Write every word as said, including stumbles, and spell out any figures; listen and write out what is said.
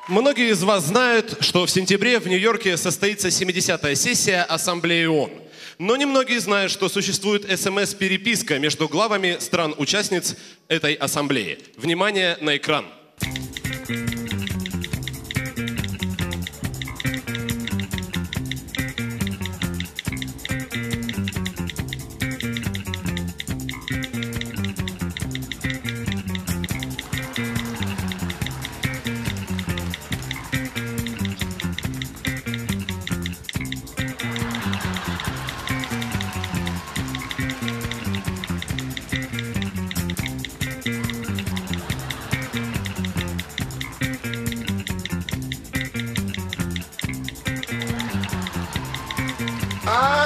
Многие из вас знают, что в сентябре в Нью-Йорке состоится семидесятая сессия Ассамблеи ООН. Но немногие знают, что существует эс эм эс-переписка между главами стран-участниц этой ассамблеи. Внимание на экран. I